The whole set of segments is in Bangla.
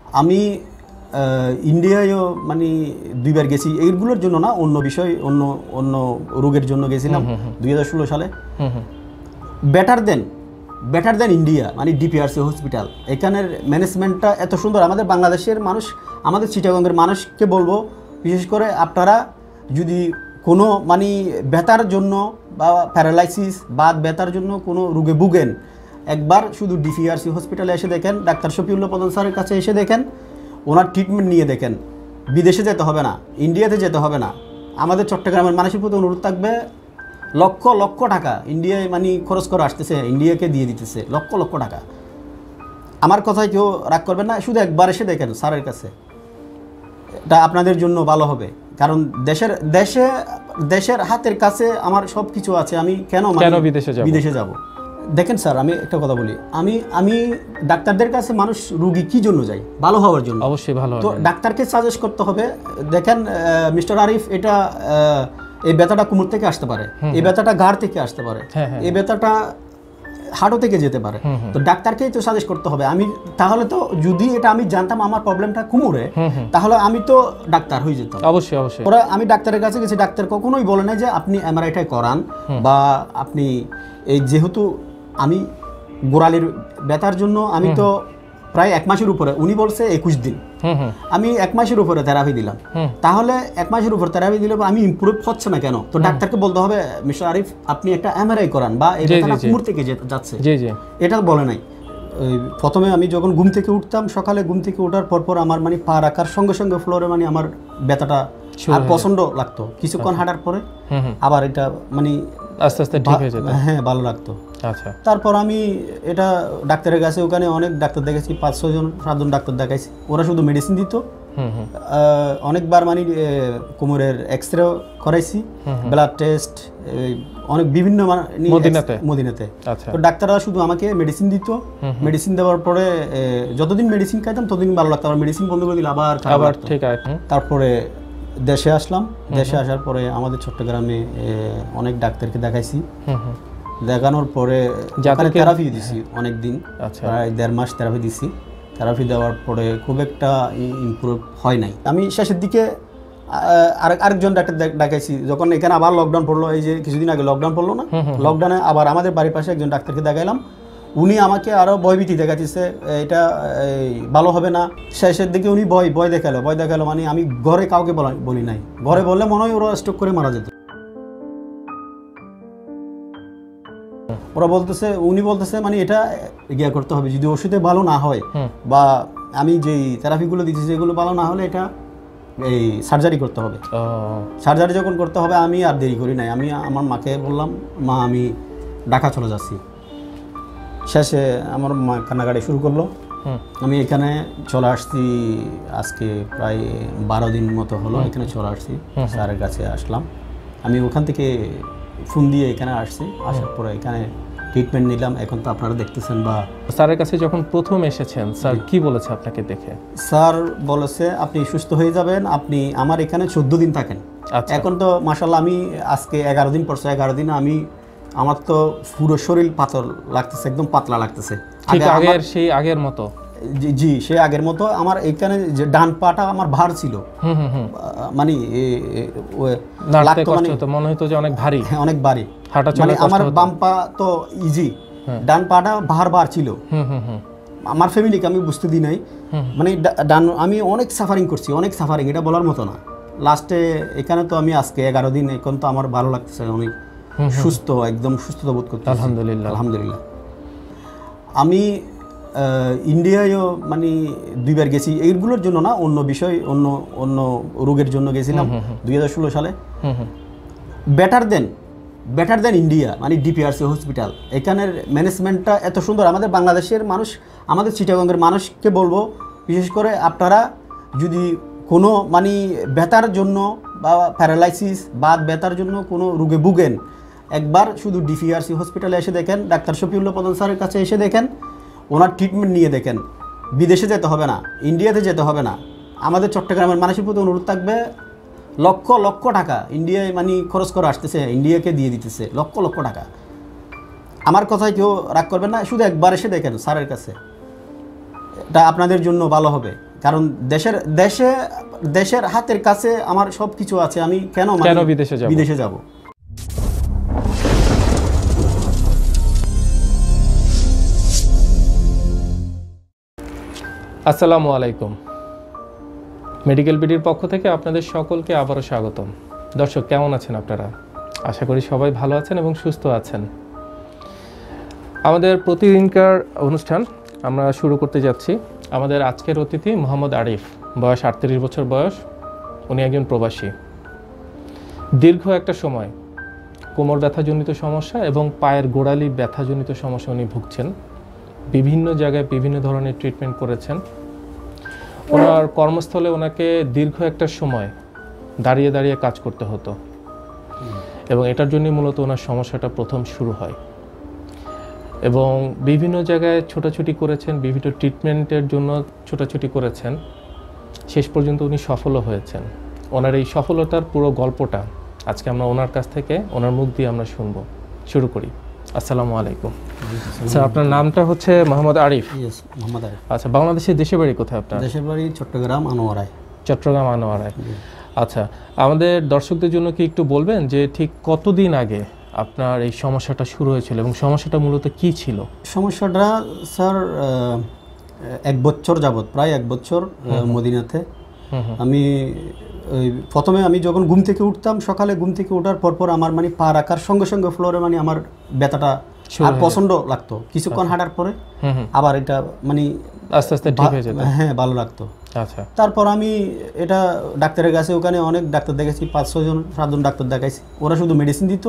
আমি ইন্ডিয়ায়ও মানে 2বার গেছি, এইগুলোর জন্য না, অন্য বিষয়, অন্য অন্য রোগের জন্য গেছিলাম 2016 সালে। বেটার দেন ইন্ডিয়া, মানে ডিপিআরসি হসপিটাল। এখানের ম্যানেজমেন্টটা এত সুন্দর। আমাদের বাংলাদেশের মানুষ, আমাদের চিটাগংয়ের মানুষকে বলবো, বিশেষ করে আপনারা যদি কোনো মানে ব্যথার জন্য বা প্যারালাইসিস বা ব্যথার জন্য কোনো রোগে ভুগেন, একবার শুধু ডিপিআরসি হসপিটালে এসে দেখেন, ডাক্তার শফিউল্লাহ প্রধান স্যারের কাছে এসে দেখেন, ওনার ট্রিটমেন্ট নিয়ে দেখেন। বিদেশে যেতে হবে না, ইন্ডিয়াতে যেতে হবে না। আমাদের চট্টগ্রামের মানুষের প্রতি অনুরোধ থাকবে, লক্ষ লক্ষ টাকা ইন্ডিয়ায় মানে খরচ করে আসতেছে, ইন্ডিয়াকে দিয়ে দিতেছে লক্ষ লক্ষ টাকা। আমার কথায় কেউ রাগ করবেন না, শুধু একবার এসে দেখেন স্যারের কাছে, এটা আপনাদের জন্য ভালো হবে। কারণ দেশের হাতের কাছে আমার সব কিছু আছে, আমি কেন বিদেশে যাব? দেখেন স্যার, আমি একটা কথা বলি, আমি ডাক্তারদের কাছে মানুষ রুগী কি জন্য যায়? ভালো হওয়ার জন্য। অবশ্যই ভালো। তো ডাক্তারকে সাজেস্ট করতে হবে, দেখেন মিস্টার আরিফ, এটা এই ব্যথাটা কোমর থেকে আসতে পারে, এই ব্যথাটা ঘাড় থেকে আসতে পারে, এই ব্যথাটা হাঁটু থেকে যেতে পারে। তো ডাক্তারকেই তো সাজেস্ট করতে হবে। আমি তাহলে তো, যদি এটা আমি জানতাম আমার প্রবলেমটা কোমরে, তাহলে আমি তো ডাক্তার হয়ে যেতাম। অবশ্যই অবশ্যই। ওরা, আমি ডাক্তারের কাছে গেছি, ডাক্তার কখনোই বলে নাই যে আপনি এমআরআইটাই করান, বা আপনি এই, যেহেতু আমি গোড়ালির ব্যথার জন্য আমি তো প্রায় 1 মাসের উপরে, উনি বলছে 21 দিন, আমি 1 মাসের উপরে থেরাপি দিলাম। তাহলে 1 মাসের উপর থেরাপি দিলে আমি ইমপ্রুভ হচ্ছে না কেন? তো ডাক্তারকে বলতে হবে, মিস্টার আরিফ আপনি একটা এমআরআই করান, বা এই ব্যথাটা কোমর থেকে যাচ্ছে, এটা বলে নাই। প্রথমে আমি যখন ঘুম থেকে উঠতাম, সকালে ঘুম থেকে ওঠার পর আমার মানে পা রাখার সঙ্গে সঙ্গে ফ্লোরে মানে আমার ব্যথাটা আর প্রচন্ড লাগতো। কিছুক্ষণ হাঁটার পরে আবার এটা মানে আস্তে আস্তে ঠিক হয়ে যেত। হ্যাঁ, ভালো লাগতো। আচ্ছা, তারপর আমি এটা ডাক্তারের কাছে, ওখানে অনেক ডাক্তার দেখেছি, 5-6 জন 7 জন ডাক্তার দেখাইছি, ওরা শুধু মেডিসিন দিত। অনেকবার মানে কোমরের এক্সরে করাইছি, ব্লাড টেস্ট, অনেক বিভিন্ন মদিনাতে। তো ডাক্তাররা শুধু আমাকে মেডিসিন দিত, মেডিসিন দেওয়ার পরে যতদিন মেডিসিন খাইতাম ততদিন ভালো লাগতো, আবার মেডিসিন বন্ধ করে দিলে আবার ঠিক আছে। তারপরে দেশে আসলাম। দেশে আসার পরে আমাদের চট্টগ্রামে অনেক ডাক্তারকে দেখাইছি, দেখানোর পরে থেরাপি দিছি অনেক দিন, প্রায় 1.5 মাস থেরাপি দিছি। থেরাপি দেওয়ার পরে খুব একটা ইমপ্রুভ হয় নাই। আমি শেষের দিকে আরেকজন ডাক্তার দেখাইছি, যখন এখানে আবার লকডাউন পড়লো, এই যে কিছুদিন আগে লকডাউন পড়লো না, লকডাউনে আবার আমাদের বাড়ির পাশে একজন ডাক্তারকে দেখাইলাম। উনি আমাকে আরও ভয়ভীতি দেখাচ্ছে, এটা ভালো হবে না। শেষের দিকে উনি ভয় দেখালো, মানে আমি ঘরে কাউকে বলি নাই, ঘরে বললে মনে হয় ওরা স্ট্রোক করে মারা যেত। উনি বলতেছে মানে এটা ইয়া করতে হবে, যদি ওষুধে ভালো না হয় বা আমি যেই থেরাপিগুলো দিচ্ছি সেগুলো ভালো না হলে এটা এই সার্জারি করতে হবে। সার্জারি যখন করতে হবে, আমি আর দেরি করি নাই, আমি আমার মাকে বললাম, মা আমি ঢাকা চলে যাচ্ছি। শেষে আমার মা কান্নাকাটি শুরু করলো। আমি এখানে চলে আসছি, আজকে প্রায় 12 দিন মতো হলো এখানে চলে আসছি, স্যারের কাছে আসলাম। আমি ওখান থেকে ফোন দিয়ে এখানে আসছি, আসার পরে এখানে ট্রিটমেন্ট নিলাম। এখন তো আপনারা দেখতেছেন। বা স্যারের কাছে যখন প্রথম এসেছেন, স্যার কি বলেছে আপনাকে দেখে? স্যার বলেছে আপনি সুস্থ হয়ে যাবেন, আপনি আমার এখানে 14 দিন থাকেন। এখন তো মাশাআল্লাহ, আমি আজকে 11 দিন পড়ছে, 11 দিন আমি, আমার তো পুরো শরীর পাতল লাগতেছে, একদম পাতলা লাগতেছে, সেই আগের মতো। জি, সে আগের মতো। আমার এখানে যে ডান পাটা আমার ভার ছিল, মানে মনে হতো যে অনেক ভারী, অনেক ভারী হাঁটা চলা। আমার বাম পা তো ইজি, ডান পাটা ভার ছিল। আমার ফ্যামিলিকে আমি বুঝতে দিই নাই, মানে ডান আমি অনেক সাফারিং করছি, অনেক সাফারিং, এটা বলার মতো না। লাস্টে এখানে তো আমি আজকে 11 দিন, এখন তো আমার ভালো লাগতেছে, অনেক সুস্থ, একদম সুস্থতা বোধ করতে। আলহামদুলিল্লাহ। আমি ইন্ডিয়ায়ও মানে 2বার গেছি, এইগুলোর জন্য না, অন্য বিষয়, অন্য রোগের জন্য গেছিলাম 2016 সালে। বেটার দেন ইন্ডিয়া, মানে ডিপিআরসি হসপিটাল। এখানের ম্যানেজমেন্টটা এত সুন্দর। আমাদের বাংলাদেশের মানুষ, আমাদের চিটাগংয়ের মানুষকে বলবো, বিশেষ করে আপনারা যদি কোনো মানে ব্যথার জন্য বা প্যারালাইসিস বা ব্যথার জন্য কোনো রোগে ভুগেন, একবার শুধু ডিপিআরসি হসপিটালে এসে দেখেন, ডাক্তার শফিউল্লাহ প্রধান স্যারের কাছে এসে দেখেন, ওনার ট্রিটমেন্ট নিয়ে দেখেন। বিদেশে যেতে হবে না, ইন্ডিয়াতে যেতে হবে না। আমাদের চট্টগ্রামের মানুষের প্রতি অনুরোধ থাকবে, লক্ষ লক্ষ টাকা ইন্ডিয়ায় মানে খরচ করে আসতেছে, ইন্ডিয়াকে দিয়ে দিতেছে লক্ষ লক্ষ টাকা। আমার কথায় কেউ রাগ করবেন না, শুধু একবার এসে দেখেন স্যারের কাছে, এটা আপনাদের জন্য ভালো হবে। কারণ দেশের হাতের কাছে আমার সব কিছু আছে, আমি কেন বিদেশে যাব। আসসালামু আলাইকুম। মেডিকেল বিডির পক্ষ থেকে আপনাদের সকলকে আবারও স্বাগতম। দর্শক, কেমন আছেন আপনারা? আশা করি সবাই ভালো আছেন এবং সুস্থ আছেন। আমাদের প্রতিদিনকার অনুষ্ঠান আমরা শুরু করতে যাচ্ছি। আমাদের আজকের অতিথি মোহাম্মদ আরিফ, বয়স 38 বছর বয়স। উনি একজন প্রবাসী। দীর্ঘ একটা সময় কোমর ব্যথাজনিত সমস্যা এবং পায়ের গোড়ালি ব্যথাজনিত সমস্যা উনি ভুগছেন। বিভিন্ন জায়গায় বিভিন্ন ধরনের ট্রিটমেন্ট করেছেন। ওনার কর্মস্থলে ওনাকে দীর্ঘ একটা সময় দাঁড়িয়ে দাঁড়িয়ে কাজ করতে হতো এবং এটার জন্যই মূলত ওনার সমস্যাটা প্রথম শুরু হয়। এবং বিভিন্ন জায়গায় ছোটাছুটি করেছেন, বিভিন্ন ট্রিটমেন্টের জন্য ছোটাছুটি করেছেন, শেষ পর্যন্ত উনি সফলও হয়েছেন। ওনার এই সফলতার পুরো গল্পটা আজকে আমরা ওনার কাছ থেকে, ওনার মুখ দিয়ে আমরা শুনবো। শুরু করি। আসসালামু আলাইকুম স্যার, আপনার নামটা হচ্ছে মোহাম্মদ আরিফ? মোহাম্মদ আরিফ। আচ্ছা, বাংলাদেশের দেশের বাড়ি কোথায় আপনার? দেশের বাড়ি চট্টগ্রাম আনোয়ারায়। চট্টগ্রাম আনোয়ারায়। আচ্ছা, আমাদের দর্শকদের জন্য কি একটু বলবেন যে ঠিক কতদিন আগে আপনার এই সমস্যাটা শুরু হয়েছিল এবং সমস্যাটা মূলত কি ছিল? সমস্যাটা স্যার 1 বছর যাবত, প্রায় 1 বছর মদিনাতে। আমি প্রথমে আমি যখন ঘুম থেকে উঠতাম, সকালে ঘুম থেকে ওঠার পর আমার মানে পা রাখার সঙ্গে সঙ্গে ফ্লোরে মানে আমার ব্যথাটা আর প্রচন্ড লাগতো। কিছুক্ষণ হাঁটার পরে আবার এটা মানে আস্তে আস্তে ঠিক হয়ে যেত। হ্যাঁ, ভালো লাগতো। আচ্ছা, তারপর আমি এটা ডাক্তারের কাছে, ওখানে অনেক ডাক্তার দেখাইছি, 5-6 জন 7 জন ডাক্তার দেখাইছি। ওরা শুধু মেডিসিন দিত।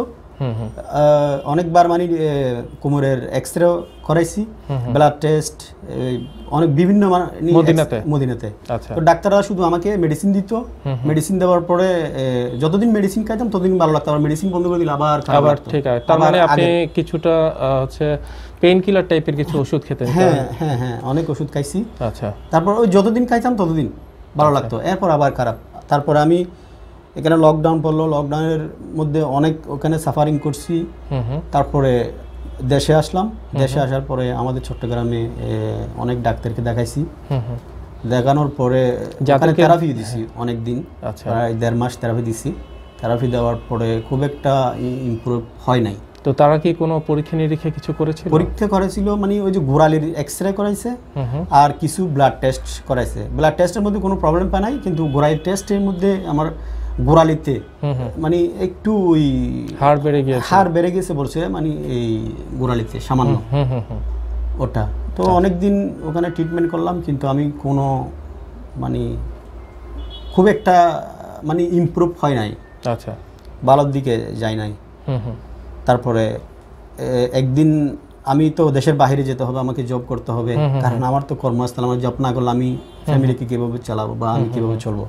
অনেকবার মানে কোমরের এক্সরে করাইছি, ব্লাড টেস্ট, অনেক বিভিন্ন মদিনাতে। তো ডাক্তাররা শুধু আমাকে মেডিসিন দিত। মেডিসিন দেওয়ার পরে যতদিন মেডিসিন খাইতাম ততদিন ভালো লাগতো। আবার মেডিসিন বন্ধ করে দিলে আবার ঠিক আছে। তার মানে আপনি কিছুটা হচ্ছে পেইন কিলার টাইপের কিছু ওষুধ খেতেন? হ্যাঁ, অনেক ওষুধ খাইছি। আচ্ছা, তারপর ওই যতদিন খাইতাম ততদিন ভালো লাগতো, এরপর আবার খারাপ। তারপর আমি এখানে লকডাউন পড়লো, লকডাউনের মধ্যে অনেক ওখানে সাফারিং করছি। তারপরে দেশে আসলাম। দেশে আসার পরে আমাদের চট্টগ্রামে অনেক ডাক্তারকে দেখাইছি। দেখানোর পরে থেরাপি দিছি অনেক দিন, প্রায় 1.5 মাস থেরাপি দিছি। থেরাপি দেওয়ার পরে খুব একটা ইমপ্রুভ হয় নাই। তো তারা কি কোনো পরীক্ষা নিরীক্ষা কিছু করেছিল? পরীক্ষা করেছিল, মানে ওই যে গোড়ালির এক্সরে করাইছে আর কিছু ব্লাড টেস্ট করাইছে। ব্লাড টেস্টের মধ্যে কোনো প্রবলেম পায় নাই, কিন্তু গোড়ালির টেস্টের মধ্যে আমার গোড়ালিতে মানে একটু ওই হাড় বেড়ে গেছে বলছে, মানে এই গোড়ালিতে সামান্য ওটা। তো অনেকদিন ওখানে ট্রিটমেন্ট করলাম, কিন্তু আমি কোনো মানে খুব একটা মানে ইমপ্রুভ হয় নাই। আচ্ছা, ভালোর দিকে যাই নাই। তারপরে একদিন আমি তো দেশের বাইরে যেতে হবে, আমাকে জব করতে হবে, কারণ আমার তো কর্মস্থল। আমার জব না করলে আমি ফ্যামিলিকে কীভাবে চালাবো বা আমি কীভাবে চলবো।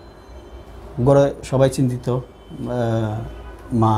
ঘরে সবাই চিন্তিত, মা,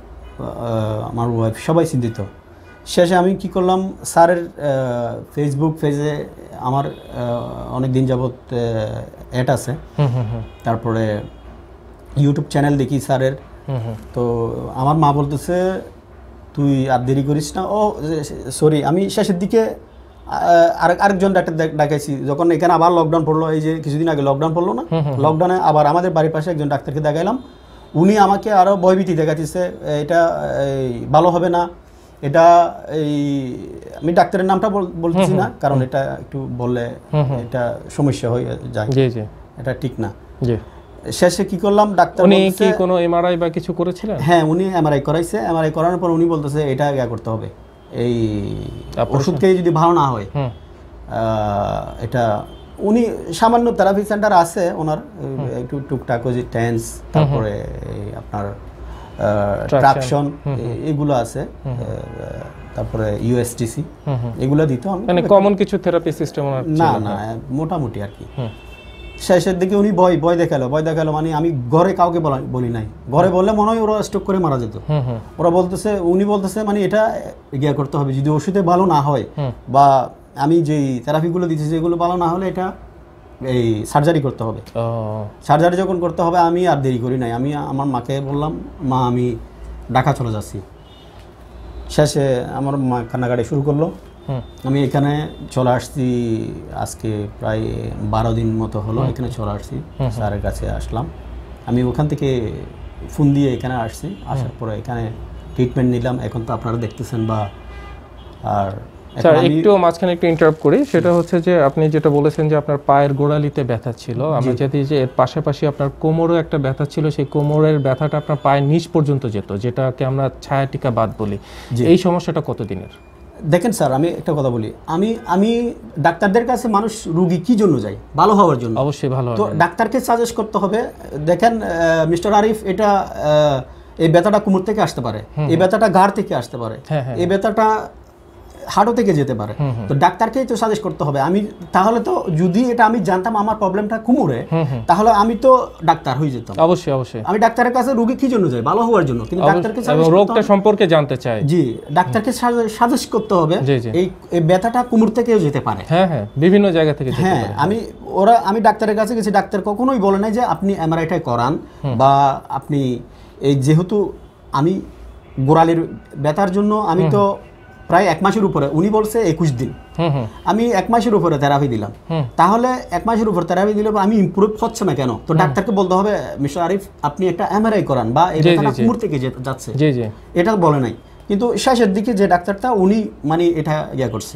আমার ওয়াইফ, সবাই চিন্তিত। শেষে আমি কি করলাম, স্যারের ফেসবুক পেজে আমার অনেক দিন যাবৎ অ্যাড আছে। তারপরে ইউটিউব চ্যানেল দেখি স্যারের। তো আমার মা বলতেছে, তুই আর দেরি করিস না। সরি, আমি শেষের দিকে আরেকজন ডাক্তার দেখাইছি। যখন এখানে আবার লকডাউন পড়লো, এই যে কিছুদিন আগে লকডাউন পড়লো না, লকডাউনে আবার আমাদের বাড়ির পাশে একজন ডাক্তারকে দেখাইলাম। উনি আমাকে আরও ভয়ভীতি দেখাচ্ছে, এটা ভালো হবে না, এটা এই আমি ডাক্তারের নামটা বলতেছি না, কারণ এটা একটু বললে এটা সমস্যা হয়ে যায়, এটা ঠিক না। শেষে কি করলাম, ডাক্তার উনি কি কোনো এমআরআই বা কিছু করেছিলেন? হ্যাঁ, উনি এমআরআই করাইছে। এমআরআই করানোর পর উনি বলতেছে এটা করতে হবে, এই ওষুধ খেয়ে যদি ভালো না হয় এটা। উনি সামান্য থেরাপি সেন্টার আছে ওনার, একটু টুকটাক যে টেন্স, তারপরে আপনার ট্রাকশন, এগুলো আছে, তারপরে ইউএসটিসি, এগুলো দিত। মানে কমন কিছু থেরাপি সিস্টেম না, মোটামুটি আর কি। শেষের দিকে উনি ভয় দেখালো, মানে আমি ঘরে কাউকে বলি নাই। ঘরে বললে মনে হয় ওরা স্ট্রোক করে মারা যেত। উনি বলতেছে মানে এটা ইয়ে করতে হবে, যদি ওষুধে ভালো না হয় বা আমি যেই থেরাপিগুলো দিচ্ছি যেগুলো ভালো না হলে এটা এই সার্জারি করতে হবে। সার্জারি যখন করতে হবে, আমি আর দেরি করি নাই। আমি আমার মাকে বললাম, মা আমি ঢাকা চলে যাচ্ছি। শেষে আমার মা কান্নাকাটি শুরু করলো। আমি এখানে চলে আসছি আজকে প্রায় 12 দিন মতো হলো এখানে চলে আসছি, স্যারের কাছে আসলাম। আমি ওখান থেকে ফোন দিয়ে এখানে আসছি, আসার পরে এখানে ট্রিটমেন্ট নিলাম। এখন তো আপনারা দেখতেছেন বা আর স্যার একটু মাঝখানে একটু ইন্টারাপ্ট করি, সেটা হচ্ছে যে আপনি যেটা বলেছেন যে আপনার পায়ের গোড়ালিতে ব্যথা ছিল, আমরা যদি যে এর পাশাপাশি আপনার কোমরেও একটা ব্যথা ছিল, সেই কোমরের ব্যথাটা আপনার পায়ের নিচ পর্যন্ত যেত, যেটাকে আমরা ছায়াটিকা বাত বলি। এই সমস্যাটা কতদিনের? দেখেন স্যার, আমি একটা কথা বলি, আমি ডাক্তারদের কাছে মানুষ রুগী কি জন্য যায়? ভালো হওয়ার জন্য। অবশ্যই ভালো। তো ডাক্তারকে সাজেস্ট করতে হবে। দেখেন মিস্টার আরিফ, এটা এই ব্যথাটা কোমর থেকে আসতে পারে, এই ব্যথাটা ঘাড় থেকে আসতে পারে, এই ব্যথাটা হাঁটু থেকে যেতে পারে। তো ডাক্তারকেই তো সাজেস্ট করতে হবে। আমি তাহলে তো যদি এটা আমি জানতাম আমার প্রবলেমটা কোমরে, তাহলে আমি তো ডাক্তার হয়ে যেতাম। অবশ্যই অবশ্যই। আমি ডাক্তারের কাছে রোগী কি জন্য যাই? ভালো হওয়ার জন্য। কিন্তু ডাক্তারকে রোগটা সম্পর্কে জানতে চাই। জি, ডাক্তারকে সাজেস্ট করতে হবে এই ব্যথাটা কোমর থেকেও যেতে পারে। হ্যাঁ হ্যাঁ, বিভিন্ন জায়গা থেকে যেতে পারে। আমি ডাক্তারের কাছে গেছি, ডাক্তার কখনোই বলে নাই যে আপনি এমআরআইটা করান বা আপনি এই, যেহেতু আমি গোড়ালির ব্যথার জন্য আমি তো প্রায় 1 মাসের উপরে, উনি বলছে 21 দিন, আমি 1 মাসের উপরে থেরাপি দিলাম। তাহলে 1 মাসের উপর থেরাপি দিলে আমি ইমপ্রুভ হচ্ছে না কেন? তো ডাক্তারকে বলতে হবে মিস্টার আরিফ আপনি একটা এমআরআই করান বা এই ব্যথাটা কোমর থেকে যাচ্ছে, এটা বলে নাই। কিন্তু শেষের দিকে যে ডাক্তারটা উনি মানে এটা করছে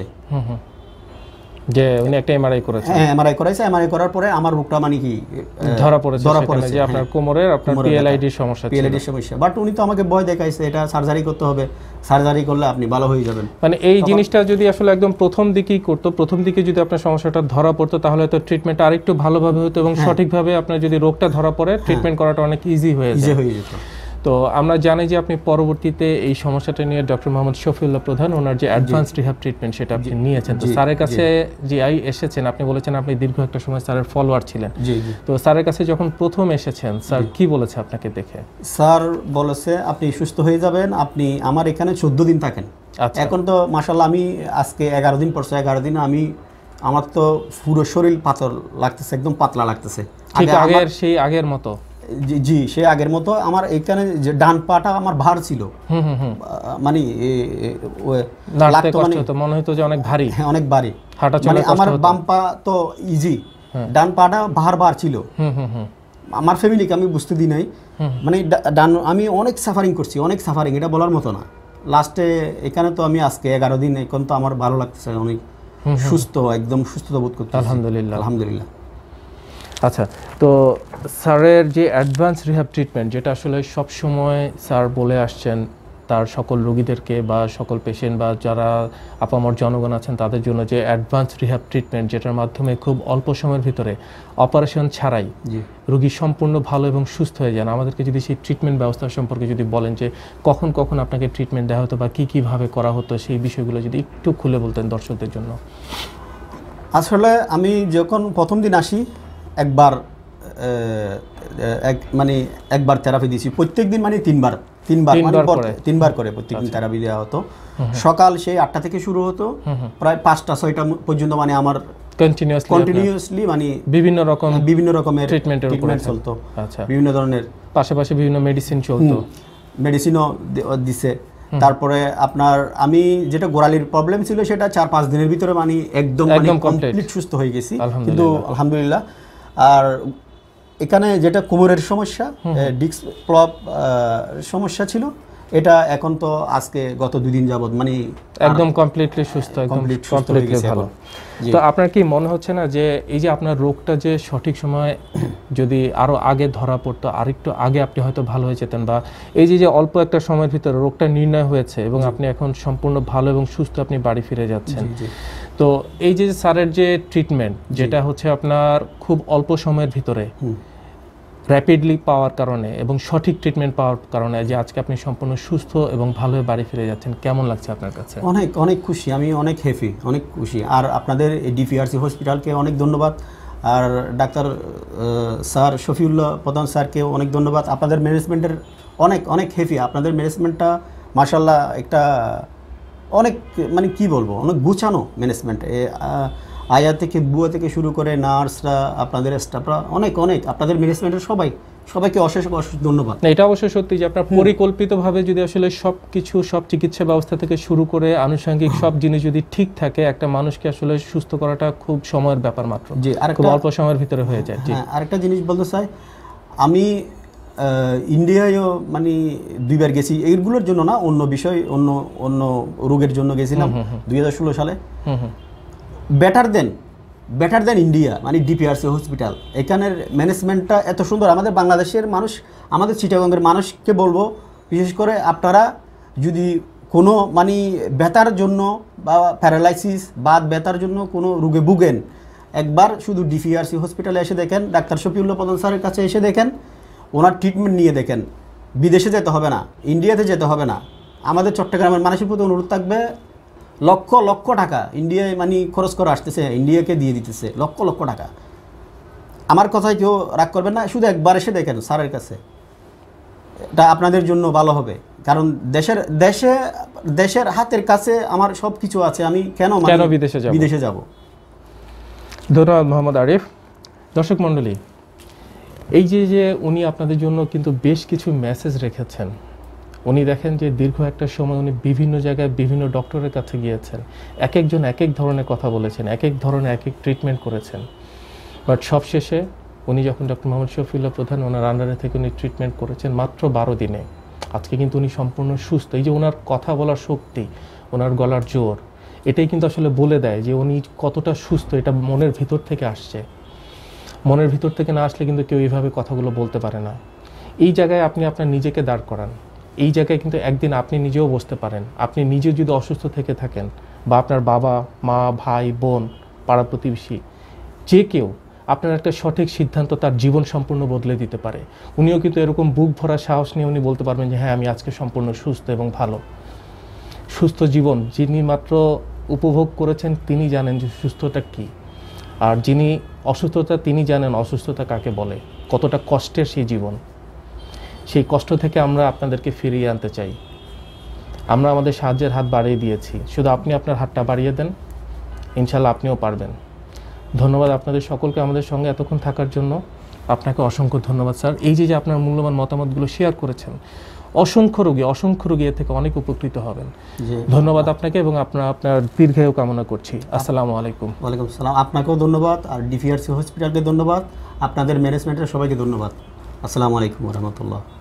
যে উনি একটা এমআরআই করেছেন। হ্যাঁ, এমআরআই করাইছে। এমআরআই করার পরে আমার রোগটা মানে কি ধরা পড়েছে যে আপনার কোমরের আপনার পিএলআইডি সমস্যা ছিল। পিএলআইডি সমস্যা। বাট উনি তো আমাকে ভয় দেখাইছে এটা সার্জারি করতে হবে, সার্জারি করলে আপনি ভালো হয়ে যাবেন। মানে এই জিনিসটা যদি আসলে একদম প্রথম দিকেই করতো, প্রথম দিকে যদি আপনার সমস্যাটা ধরা পড়তো, তাহলে তো ট্রিটমেন্টটা আরেকটু ভালোভাবে হতো এবং সঠিকভাবে আপনার যদি রোগটা ধরা পড়ে ট্রিটমেন্ট করাটা অনেক ইজি হয়ে যেত। তো আমরা জানি যে আপনি পরবর্তীতে এই সমস্যাটা নিয়ে ডক্টর মোহাম্মদ শফিউল্লাহ প্রধান, ওনার যে অ্যাডভান্স রিহ্যাব ট্রিটমেন্ট সেটা আপনি নিয়েছেন। তো স্যারের কাছে যে এসেছেন, আপনি বলেছেন আপনি দীর্ঘ একটা সময় স্যারের ফলোয়ার ছিলেন। তো স্যারের কাছে যখন প্রথম এসেছেন, স্যার কি বলেছে আপনাকে দেখে? স্যার বলেছে আপনি সুস্থ হয়ে যাবেন, আপনি আমার এখানে 14 দিন থাকেন। এখন তো মাশাআল্লাহ আমি আজকে 11 দিন পড়ছে, 11 দিন আমার তো পুরো শরীর পাতল লাগতেছে, একদম পাতলা লাগতেছে, ঠিক আগের মতো। জি, সে আগের মতো। আমার এখানে যে ডান পাটা আমার ভার ছিল, মানে মনে হতো যে অনেক ভারী। হ্যাঁ, অনেক ভারী। মানে আমার বাম পা তো ইজি, ডান পাটা ভার ছিল। আমার ফ্যামিলিকে আমি বুঝতে দিই নাই, মানে ডান আমি অনেক সাফারিং করছি, অনেক সাফারিং, এটা বলার মতো না। লাস্টে এখানে তো আমি আজকে 11 দিন, এখন তো আমার ভালো লাগতেছে, অনেক সুস্থ, একদম সুস্থতা বোধ করতে। আলহামদুলিল্লাহ, আলহামদুলিল্লাহ। আচ্ছা, তো স্যারের যে অ্যাডভান্স রিহ্যাব ট্রিটমেন্ট, যেটা আসলে সব সময় স্যার বলে আসছেন তার সকল রোগীদেরকে বা সকল পেশেন্ট বা যারা আপামর জনগণ আছেন তাদের জন্য, যে অ্যাডভান্স রিহ্যাব ট্রিটমেন্ট যেটার মাধ্যমে খুব অল্প সময়ের ভিতরে অপারেশন ছাড়াই রোগী সম্পূর্ণ ভালো এবং সুস্থ হয়ে যান। আমাদেরকে যদি সেই ট্রিটমেন্ট ব্যবস্থা সম্পর্কে যদি বলেন যে কখন কখন আপনাকে ট্রিটমেন্ট দেওয়া হতো বা কীভাবে করা হতো, সেই বিষয়গুলো যদি একটু খুলে বলতেন দর্শকদের জন্য। আসলে আমি যখন প্রথম দিন আসি, একবার থেরাপি দিয়েছি। প্রত্যেক দিন মানে তিনবার করে প্রত্যেকদিন থেরাপি দেওয়া হতো। সকাল সেই 8টা থেকে শুরু হতো, প্রায় 5টা-6টা পর্যন্ত, মানে আমার কন্টিনিউয়াসলি মানে বিভিন্ন রকমের ট্রিটমেন্ট চলতো। আচ্ছা, বিভিন্ন ধরনের, পাশাপাশি বিভিন্ন মেডিসিন চলতো, মেডিসিনও দিছে। তারপরে আপনার আমি যেটা গোড়ালির প্রবলেম ছিল সেটা 4-5 দিনের ভিতরে মানে একদম কমপ্লিট সুস্থ হয়ে গেছি, কিন্তু আলহামদুলিল্লাহ। আর এখানে যেটা কোমরের সমস্যা, ডিস্ক প্রব সমস্যা ছিল, এটা এখন তো আজকে গত 2 দিন যাবত মানে একদম কমপ্লিটলি সুস্থ, একদম কমপ্লিটলি ভালো। তো আপনার কি মনে হচ্ছে না যে এই যে আপনার রোগটা যে সঠিক সময় যদি আরো আগে ধরা পড়তো, আরেকটু আগে আপনি হয়তো ভালো হয়ে যেতেন, বা এই যে অল্প একটা সময়ের ভিতরে রোগটা নির্ণয় হয়েছে এবং আপনি এখন সম্পূর্ণ ভালো এবং সুস্থ আপনি বাড়ি ফিরে যাচ্ছেন। তো এই যে স্যারের যে ট্রিটমেন্ট, যেটা হচ্ছে আপনার খুব অল্প সময়ের ভিতরে র্যাপিডলি পাওয়ার কারণে এবং সঠিক ট্রিটমেন্ট পাওয়ার কারণে যে আজকে আপনি সম্পূর্ণ সুস্থ এবং ভালোভাবে বাড়ি ফিরে যাচ্ছেন, কেমন লাগছে আপনার কাছে? অনেক খুশি, আমি অনেক হ্যাপি, অনেক খুশি। আর আপনাদের ডিপিআরসি হসপিটালকে অনেক ধন্যবাদ, আর ডাক্তার স্যার শফিউল্লাহ প্রধান স্যারকে অনেক ধন্যবাদ। আপনাদের ম্যানেজমেন্টের অনেক হ্যাপি। আপনাদের ম্যানেজমেন্টটা মাশাআল্লাহ একটা অনেক, মানে কি বলবো, অনেক গুছানো ম্যানেজমেন্ট। আয়া থেকে বুয়া থেকে শুরু করে নার্সরা, আপনাদের স্টাফরা অনেক আপনাদের ম্যানেজমেন্টের সবাই সবাইকে অশেষ অশেষ ধন্যবাদ। এটা অবশ্যই সত্যি যে আপনার পরিকল্পিতভাবে যদি আসলে সব চিকিৎসা ব্যবস্থা থেকে শুরু করে আনুষঙ্গিক সব জিনিস যদি ঠিক থাকে, একটা মানুষকে আসলে সুস্থ করাটা খুব সময়ের ব্যাপার মাত্র, খুব অল্প সময়ের ভিতরে হয়ে যায়। আরেকটা জিনিস বলতে চাই, আমি ইন্ডিয়ায়ও মানে 2 বার গেছি, এইগুলোর জন্য না, অন্য বিষয় অন্য রোগের জন্য গেছিলাম 2016 সালে। বেটার দেন ইন্ডিয়া, মানে ডিপিআরসি হসপিটাল। এখানের ম্যানেজমেন্টটা এত সুন্দর। আমাদের বাংলাদেশের মানুষ, আমাদের চিটাগংয়ের মানুষকে বলবো, বিশেষ করে আপনারা যদি কোনো মানে ব্যথার জন্য বা প্যারালাইসিস বা ব্যথার জন্য কোনো রোগে ভুগেন, একবার শুধু ডিপিআরসি হসপিটালে এসে দেখেন, ডাক্তার শফিউল্লাহ প্রধান স্যারের কাছে এসে দেখেন, ওনার ট্রিটমেন্ট নিয়ে দেখেন। বিদেশে যেতে হবে না, ইন্ডিয়াতে যেতে হবে না। আমাদের চট্টগ্রামের মানুষের প্রতি অনুরোধ থাকবে, লক্ষ লক্ষ টাকা ইন্ডিয়ায় মানে খরচ করে আসতেছে, ইন্ডিয়াকে দিয়ে দিতেছে লক্ষ লক্ষ টাকা। আমার কথায় কেউ রাগ করবেন না, শুধু একবার এসে দেখেন স্যারের কাছে, এটা আপনাদের জন্য ভালো হবে। কারণ দেশের হাতের কাছে আমার সব কিছু আছে, আমি কেন বিদেশে যাব। ধন্যবাদ মোহাম্মদ আরিফ। দর্শক মণ্ডলী, এই যে উনি আপনাদের জন্য কিন্তু বেশ কিছু মেসেজ রেখেছেন। উনি দেখেন যে দীর্ঘ একটা সময় উনি বিভিন্ন জায়গায় বিভিন্ন ডক্টরের কাছে গিয়েছেন, এক একজন এক এক ধরনের কথা বলেছেন, এক এক ধরনের এক এক ট্রিটমেন্ট করেছেন। বাট সবশেষে উনি যখন ডক্টর মোহাম্মদ শফিউল্লাহ প্রধান ওনার আন্ডারে থেকে উনি ট্রিটমেন্ট করেছেন মাত্র 12 দিনে, আজকে কিন্তু উনি সম্পূর্ণ সুস্থ। এই যে ওনার কথা বলার শক্তি, ওনার গলার জোর, এটাই কিন্তু আসলে বলে দেয় যে উনি কতটা সুস্থ। এটা মনের ভিতর থেকে আসছে। মনের ভিতর থেকে না আসলে কিন্তু কেউ এইভাবে কথাগুলো বলতে পারে না। এই জায়গায় আপনি আপনার নিজেকে দাঁড় করান। এই জায়গায় কিন্তু একদিন আপনি নিজেও বসতে পারেন। আপনি নিজেও যদি অসুস্থ থেকে থাকেন, বা আপনার বাবা মা ভাই বোন পাড়া প্রতিবেশী যে কেউ, আপনার একটা সঠিক সিদ্ধান্ত তার জীবন সম্পূর্ণ বদলে দিতে পারে। উনিও কিন্তু এরকম বুক ভরা সাহস নিয়ে উনি বলতে পারবেন যে হ্যাঁ, আমি আজকে সম্পূর্ণ সুস্থ এবং ভালো। সুস্থ জীবন যিনি মাত্র উপভোগ করেছেন তিনি জানেন যে সুস্থতা কী, আর যিনি অসুস্থতা তিনি জানেন অসুস্থতা কাকে বলে, কতটা কষ্টের সেই জীবন। সেই কষ্ট থেকে আমরা আপনাদেরকে ফিরিয়ে আনতে চাই। আমরা আমাদের সাহায্যের হাত বাড়িয়ে দিয়েছি, শুধু আপনি আপনার হাতটা বাড়িয়ে দেন, ইনশাল্লাহ আপনিও পারবেন। ধন্যবাদ আপনাদের সকলকে আমাদের সঙ্গে এতক্ষণ থাকার জন্য। আপনাকে অসংখ্য ধন্যবাদ স্যার। এই যে আপনার মূল্যবান মতামতগুলো শেয়ার করেছেন, অসংখ্য রোগী এর থেকে অনেক উপকৃত হবেন। ধন্যবাদ আপনাকে, এবং আপনার দীর্ঘায়ু কামনা করছি। আসসালামু আলাইকুম। ওয়ালাইকুম আসসালাম। আপনাকেও ধন্যবাদ, আর ডিপিআরসি হসপিটালকে ধন্যবাদ, আপনাদের ম্যানেজমেন্টের সবাইকে ধন্যবাদ। আসসালামু আলাইকুম ওয়া রাহমাতুল্লাহ।